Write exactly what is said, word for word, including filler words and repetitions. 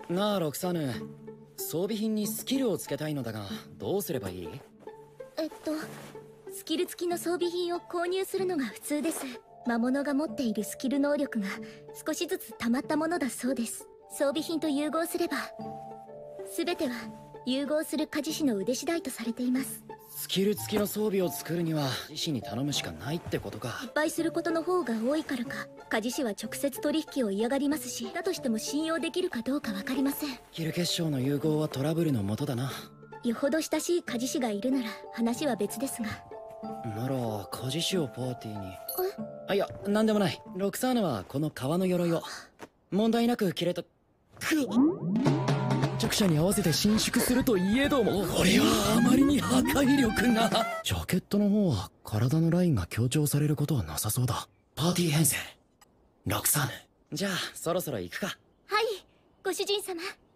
なあロクサーヌ、装備品にスキルをつけたいのだがどうすればいい？ えっとスキル付きの装備品を購入するのが普通です。魔物が持っているスキル能力が少しずつ溜まったものだそうです。装備品と融合すれば全ては融合する鍛冶師の腕次第とされています。 スキル付きの装備を作るには技師に頼むしかないってことか。 失敗することの方が多いからか、鍛冶師は直接取引を嫌がりますし、だとしても信用できるかどうか分かりません。 キル結晶の融合はトラブルの元だな。 よほど親しい鍛冶師がいるなら話は別ですが。 なら鍛冶師をパーティーに。あ、いやなんでもない。ロクサーヌはこの革の鎧を問題なく着れた。くっ、直射に合わせて伸縮するといえども、これはあまりに破壊力が。ジャケットの方は体のラインが強調されることはなさそうだ。パーティー編成ロクサーヌ、じゃあそろそろ行くか。 はい、ご主人様。